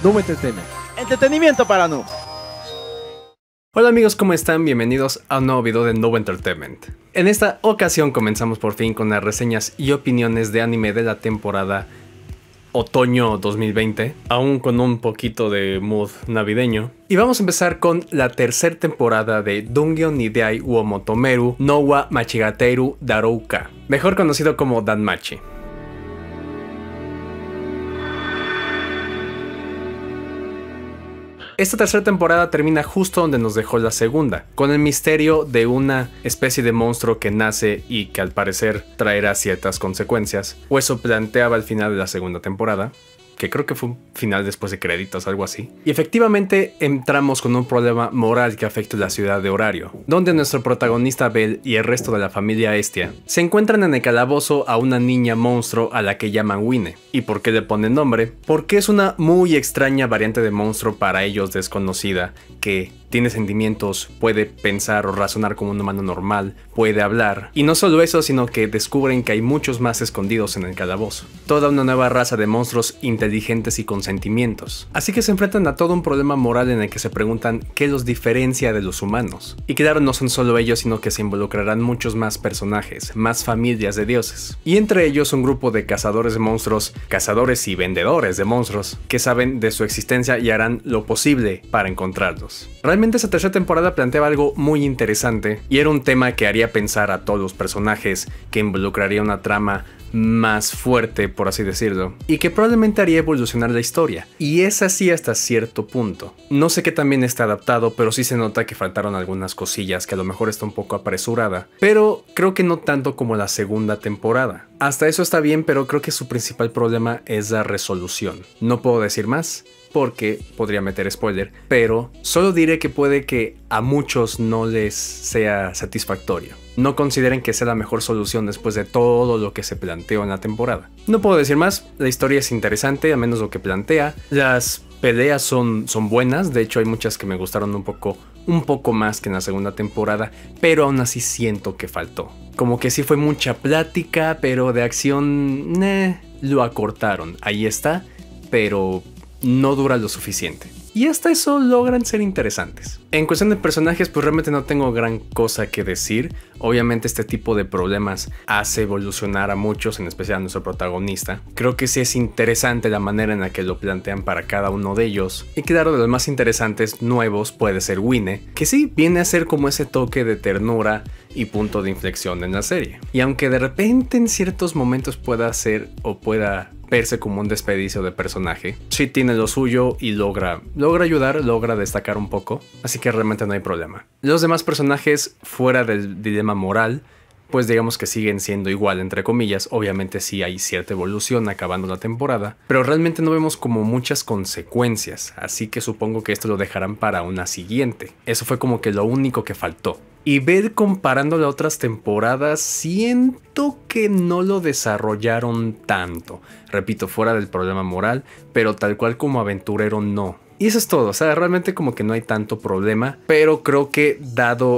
Noob Entertainment. Entretenimiento para noobs. Hola amigos, ¿cómo están? Bienvenidos a un nuevo video de Noob Entertainment. En esta ocasión comenzamos por fin con las reseñas y opiniones de anime de la temporada otoño 2020, aún con un poquito de mood navideño. Y vamos a empezar con la tercera temporada de Dungyo Nideai wo Motomeru no wa Machigateru Darouka, mejor conocido como Danmachi. Esta tercera temporada termina justo donde nos dejó la segunda, con el misterio de una especie de monstruo que nace y que al parecer traerá ciertas consecuencias, o eso planteaba al final de la segunda temporada, que creo que fue un final después de créditos, algo así. Y efectivamente entramos con un problema moral que afecta la ciudad de Horario, donde nuestro protagonista Bell y el resto de la familia Estia se encuentran en el calabozo a una niña monstruo a la que llaman Winnie. ¿Y por qué le ponen nombre? Porque es una muy extraña variante de monstruo para ellos desconocida, que tiene sentimientos, puede pensar o razonar como un humano normal, puede hablar. Y no solo eso, sino que descubren que hay muchos más escondidos en el calabozo. Toda una nueva raza de monstruos inteligentes y con sentimientos. Así que se enfrentan a todo un problema moral en el que se preguntan qué los diferencia de los humanos. Y claro, no son solo ellos, sino que se involucrarán muchos más personajes, más familias de dioses. Y entre ellos un grupo de cazadores de monstruos, cazadores y vendedores de monstruos, que saben de su existencia y harán lo posible para encontrarlos. Realmente esa tercera temporada planteaba algo muy interesante y era un tema que haría pensar a todos los personajes, que involucraría una trama más fuerte, por así decirlo, y que probablemente haría evolucionar la historia. Y es así hasta cierto punto. No sé qué también está adaptado, pero sí se nota que faltaron algunas cosillas, que a lo mejor está un poco apresurada, pero creo que no tanto como la segunda temporada. Hasta eso está bien, pero creo que su principal problema es la resolución. No puedo decir más, porque podría meter spoiler, pero solo diré que puede que a muchos no les sea satisfactorio. No consideren que sea la mejor solución después de todo lo que se planteó en la temporada. No puedo decir más, la historia es interesante, a menos lo que plantea. Las peleas son buenas, de hecho hay muchas que me gustaron un poco más que en la segunda temporada, pero aún así siento que faltó. Como que sí fue mucha plática, pero de acción, lo acortaron. Ahí está, pero no dura lo suficiente. Y hasta eso logran ser interesantes. En cuestión de personajes, pues realmente no tengo gran cosa que decir. Obviamente este tipo de problemas hace evolucionar a muchos, en especial a nuestro protagonista. Creo que sí es interesante la manera en la que lo plantean para cada uno de ellos. Y claro, de los más interesantes nuevos puede ser Winnie, que sí viene a ser como ese toque de ternura y punto de inflexión en la serie. Y aunque de repente en ciertos momentos pueda ser o pueda verse como un desperdicio de personaje, sí tiene lo suyo y logra ayudar, logra destacar un poco, así que realmente no hay problema. Los demás personajes fuera del dilema moral, pues digamos que siguen siendo igual entre comillas. Obviamente sí hay cierta evolución acabando la temporada, pero realmente no vemos como muchas consecuencias, así que supongo que esto lo dejarán para una siguiente. Eso fue como que lo único que faltó. Y ver comparándolo a otras temporadas, siento que no lo desarrollaron tanto. Repito, fuera del problema moral, pero tal cual como aventurero no. Y eso es todo, o sea, realmente como que no hay tanto problema, pero creo que dado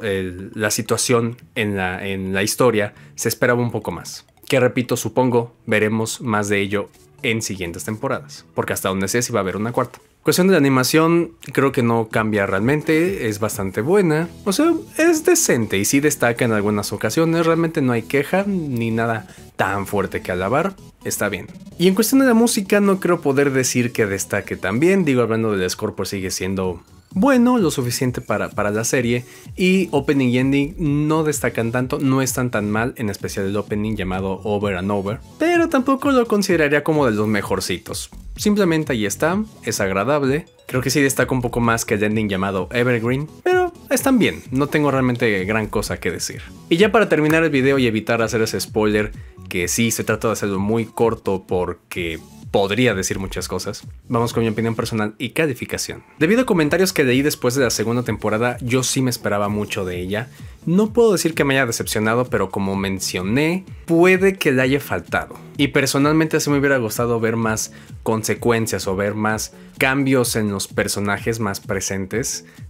la situación en la historia, se esperaba un poco más. Que repito, supongo veremos más de ello en siguientes temporadas, porque hasta donde sé si va a haber una cuarta. Cuestión de la animación, creo que no cambia realmente, es bastante buena, o sea, es decente y sí destaca en algunas ocasiones, realmente no hay queja ni nada tan fuerte que alabar, está bien. Y en cuestión de la música no creo poder decir que destaque tan bien, digo, hablando del score pues sigue siendo bueno, lo suficiente para la serie, y opening y ending no destacan tanto, no están tan mal, en especial el opening llamado Over and Over, pero tampoco lo consideraría como de los mejorcitos. Simplemente ahí está, es agradable, creo que sí destaca un poco más que el ending llamado Evergreen, pero están bien, no tengo realmente gran cosa que decir. Y ya para terminar el video y evitar hacer ese spoiler, que sí se trata de hacerlo muy corto porque podría decir muchas cosas, vamos con mi opinión personal y calificación. Debido a comentarios que leí después de la segunda temporada, yo sí me esperaba mucho de ella. No puedo decir que me haya decepcionado, pero como mencioné, puede que le haya faltado. Y personalmente sí me hubiera gustado ver más consecuencias o ver más cambios en los personajes más presentes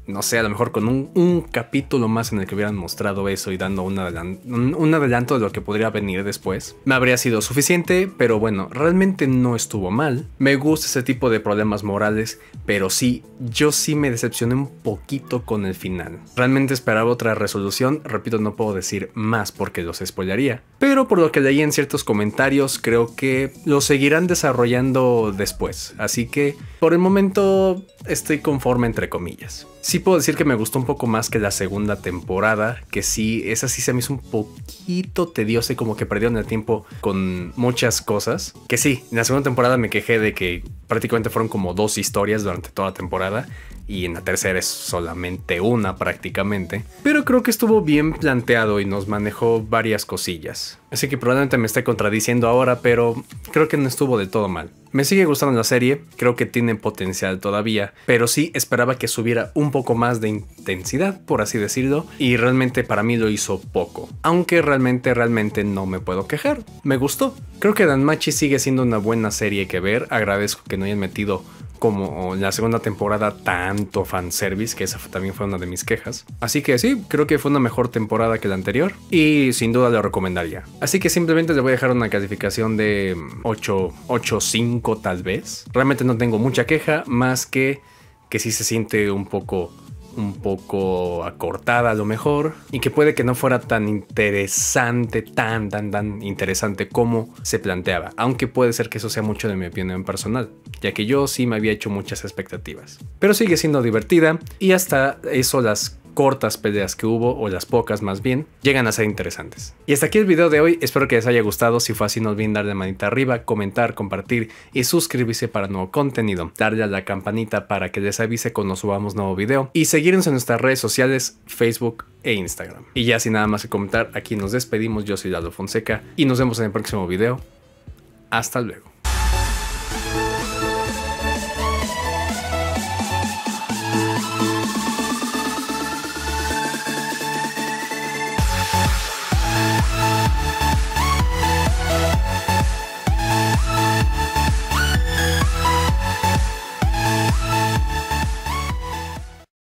no sé, a lo mejor con un capítulo más en el que hubieran mostrado eso y dando un adelanto de lo que podría venir después, me habría sido suficiente, pero bueno, realmente no estuvo mal. Me gusta ese tipo de problemas morales, pero sí, yo sí me decepcioné un poquito con el final. Realmente esperaba otra resolución, repito, no puedo decir más porque los spoilearía, pero por lo que leí en ciertos comentarios, creo que lo seguirán desarrollando después, así que por el momento estoy conforme entre comillas. Sí puedo decir que me gustó un poco más que la segunda temporada, que sí, esa sí se me hizo un poquito tediosa y como que perdieron el tiempo con muchas cosas. Que sí, en la segunda temporada me quejé de que prácticamente fueron como 2 historias durante toda la temporada y en la tercera es solamente una prácticamente. Pero creo que estuvo bien planteado y nos manejó varias cosillas. Así que probablemente me esté contradiciendo ahora, pero creo que no estuvo del todo mal. Me sigue gustando la serie, creo que tiene potencial todavía, pero sí esperaba que subiera un poco más de intensidad, por así decirlo, y realmente para mí lo hizo poco. Aunque realmente no me puedo quejar, me gustó. Creo que Danmachi sigue siendo una buena serie que ver, agradezco que no hayan metido como en la segunda temporada tanto fanservice, que esa también fue una de mis quejas. Así que sí, creo que fue una mejor temporada que la anterior y sin duda lo recomendaría. Así que simplemente le voy a dejar una calificación de 8.5 tal vez. Realmente no tengo mucha queja, más que sí se siente un poco acortada a lo mejor y que puede que no fuera tan interesante, tan interesante como se planteaba, aunque puede ser que eso sea mucho de mi opinión personal, ya que yo sí me había hecho muchas expectativas, pero sigue siendo divertida y hasta eso las cortas peleas que hubo, o las pocas más bien, llegan a ser interesantes. Y hasta aquí el video de hoy, espero que les haya gustado. Si fue así, no olviden darle manita arriba, comentar, compartir y suscribirse para nuevo contenido, darle a la campanita para que les avise cuando subamos nuevo video y seguirnos en nuestras redes sociales, Facebook e Instagram. Y ya sin nada más que comentar, aquí nos despedimos. Yo soy Lalo Fonseca y nos vemos en el próximo video. Hasta luego.